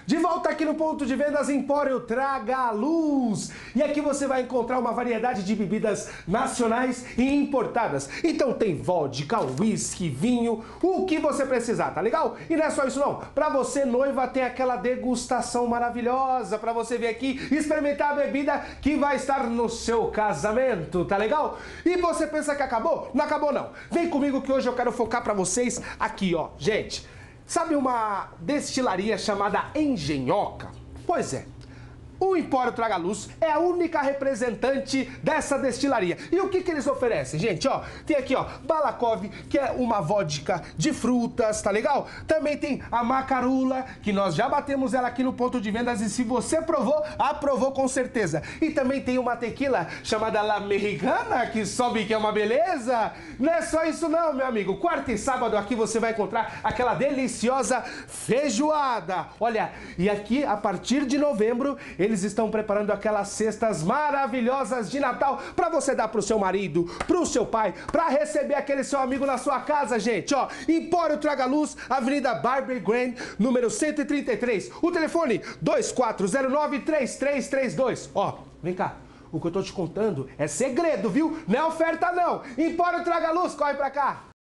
De volta aqui no ponto de vendas Empório Traga Luz. E aqui você vai encontrar uma variedade de bebidas nacionais e importadas. Então tem vodka, whisky, vinho, o que você precisar, tá legal? E não é só isso não. Pra você, noiva, tem aquela degustação maravilhosa pra você vir aqui experimentar a bebida que vai estar no seu casamento, tá legal? E você pensa que acabou? Não acabou não. Vem comigo que hoje eu quero focar pra vocês aqui, ó. Gente, sabe uma destilaria chamada Engenhoca? Pois é. O Empório Traga Luz é a única representante dessa destilaria. E o que eles oferecem, gente? Ó, tem aqui, ó, Balakov, que é uma vodka de frutas, tá legal? Também tem a Macarula, que nós já batemos ela aqui no ponto de vendas e se você provou, aprovou com certeza. E também tem uma tequila chamada La Mexicana, que sobe que é uma beleza. Não é só isso não, meu amigo. Quarta e sábado aqui você vai encontrar aquela deliciosa feijoada. Olha, e aqui a partir de novembro, eles estão preparando aquelas cestas maravilhosas de Natal para você dar pro seu marido, pro seu pai, para receber aquele seu amigo na sua casa, gente, ó. Empório Traga Luz, Avenida Barbary Grand, número 133. O telefone 2409-3332. Ó, vem cá. O que eu tô te contando é segredo, viu? Não é oferta não. Empório Traga Luz, corre pra cá.